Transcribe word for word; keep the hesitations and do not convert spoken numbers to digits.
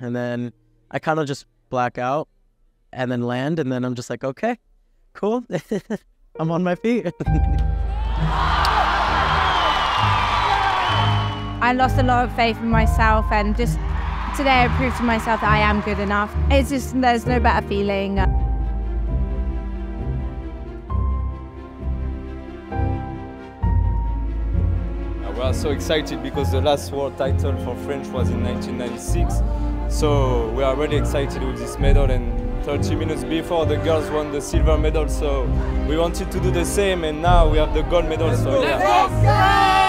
and then I kind of just black out and then land, and then I'm just like, okay, cool. I'm on my feet. I lost a lot of faith in myself, and just today I proved to myself that I am good enough. It's just, there's no better feeling. We are so excited because the last world title for French was in nineteen ninety-six. So we are really excited with this medal, and thirty minutes before the girls won the silver medal, so we wanted to do the same, and now we have the gold medal. So yeah.